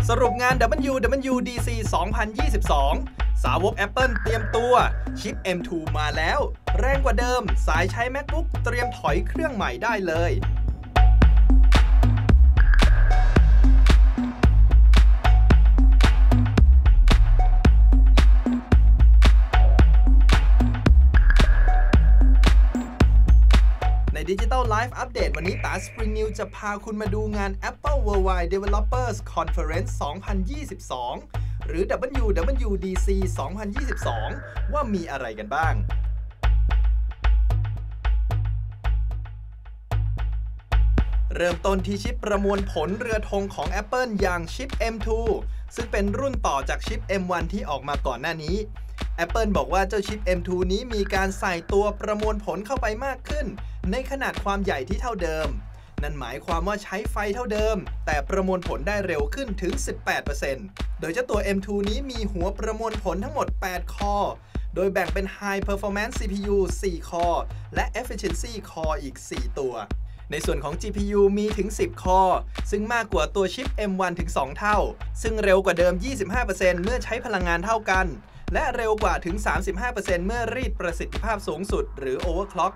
สรุปงาน WWDC 2022 สาวก Apple เตรียมตัวชิป M2 มาแล้วแรงกว่าเดิมสายใช้ MacBook เตรียมถอยเครื่องใหม่ได้เลยใน Digital Life Update วันนี้ตา Spring News จะพาคุณมาดูงาน Apple Worldwide Developers Conference 2022 หรือ WWDC 2022 ว่ามีอะไรกันบ้างเริ่มต้นที่ชิปประมวลผลเรือธงของ Apple อย่างชิป M2 ซึ่งเป็นรุ่นต่อจากชิป M1 ที่ออกมาก่อนหน้านี้ Apple บอกว่าเจ้าชิป M2 นี้มีการใส่ตัวประมวลผลเข้าไปมากขึ้นในขนาดความใหญ่ที่เท่าเดิมนั่นหมายความว่าใช้ไฟเท่าเดิมแต่ประมวลผลได้เร็วขึ้นถึง 18% โดยเจ้าตัว M2 นี้มีหัวประมวลผลทั้งหมด 8 คอร์โดยแบ่งเป็น High Performance CPU 4 คอร์และ Efficiency Core อีก 4 ตัวในส่วนของ GPU มีถึง 10 คอร์ซึ่งมากกว่าตัวชิป M1 ถึง 2 เท่าซึ่งเร็วกว่าเดิม 25% เมื่อใช้พลังงานเท่ากันและเร็วกว่าถึง 35% เมื่อรีดประสิทธิภาพสูงสุดหรือ Overclock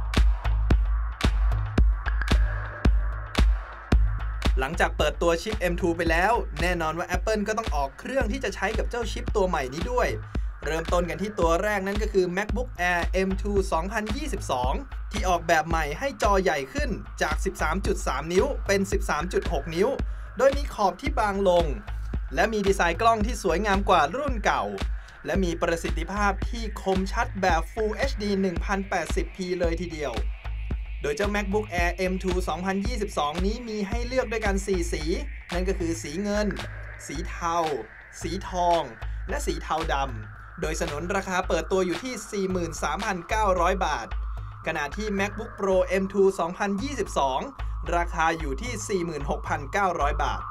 หลังจากเปิดตัวชิป M2 ไปแล้วแน่นอนว่า Apple ก็ต้องออกเครื่องที่จะใช้กับเจ้าชิปตัวใหม่นี้ด้วยเริ่มต้นกันที่ตัวแรกนั่นก็คือ MacBook Air M2 2022 ที่ออกแบบใหม่ให้จอใหญ่ขึ้นจาก 13.3 นิ้วเป็น 13.6 นิ้วโดยมีขอบที่บางลงและมีดีไซน์กล้องที่สวยงามกว่ารุ่นเก่าและมีประสิทธิภาพที่คมชัดแบบ Full HD 1080p เลยทีเดียวโดยเจ้า MacBook Air M2 2022 นี้มีให้เลือกด้วยกัน 4 สีนั่นก็คือสีเงินสีเทาสีทองและสีเทาดำโดยสนนราคาเปิดตัวอยู่ที่ 43,900 บาทขณะที่ MacBook Pro M2 2022 ราคาอยู่ที่ 46,900 บาท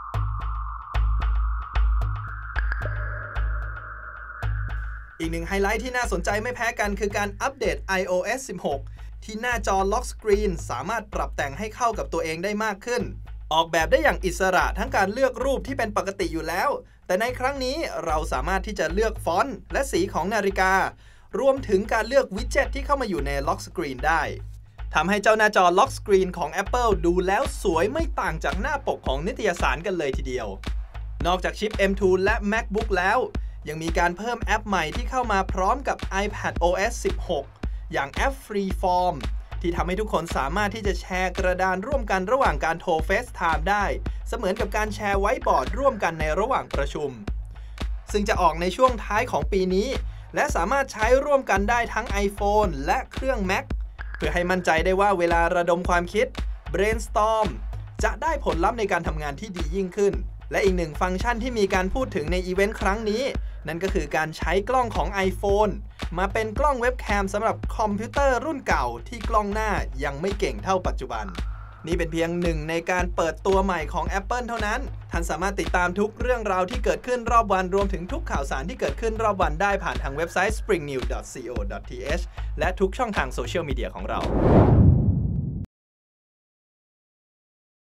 อีกหนึ่งไฮไลท์ที่น่าสนใจไม่แพ้กันคือการอัปเดต iOS 16 ที่หน้าจอล็อกสกรีนสามารถปรับแต่งให้เข้ากับตัวเองได้มากขึ้นออกแบบได้อย่างอิสระทั้งการเลือกรูปที่เป็นปกติอยู่แล้วแต่ในครั้งนี้เราสามารถที่จะเลือกฟอนต์และสีของนาฬิการวมถึงการเลือกวิดเจ็ตที่เข้ามาอยู่ในล็อกสกรีนได้ทำให้เจ้าหน้าจอล็อกสกรีนของ Apple ดูแล้วสวยไม่ต่างจากหน้าปกของนิตยสารกันเลยทีเดียวนอกจากชิป M2 และ MacBook แล้วยังมีการเพิ่มแอปใหม่ที่เข้ามาพร้อมกับ iPadOS 16 อย่างแอป Freeform ที่ทำให้ทุกคนสามารถที่จะแชร์กระดานร่วมกันระหว่างการโทร FaceTime ได้เสมือนกับการแชร์ไว้บอร์ดร่วมกันในระหว่างประชุมซึ่งจะออกในช่วงท้ายของปีนี้และสามารถใช้ร่วมกันได้ทั้ง iPhone และเครื่อง Mac เพื่อให้มั่นใจได้ว่าเวลาระดมความคิด Brainstorm จะได้ผลลัพธ์ในการทำงานที่ดียิ่งขึ้นและอีกหนึ่งฟังก์ชันที่มีการพูดถึงในอีเวนต์ครั้งนี้นั่นก็คือการใช้กล้องของ iPhone มาเป็นกล้องเว็บแคมสำหรับคอมพิวเตอร์รุ่นเก่าที่กล้องหน้ายังไม่เก่งเท่าปัจจุบันนี่เป็นเพียงหนึ่งในการเปิดตัวใหม่ของ Apple เท่านั้นท่านสามารถติดตามทุกเรื่องราวที่เกิดขึ้นรอบวันรวมถึงทุกข่าวสารที่เกิดขึ้นรอบวันได้ผ่านทางเว็บไซต์ springnews.co.th และทุกช่องทางโซเชียลมีเดียของเรา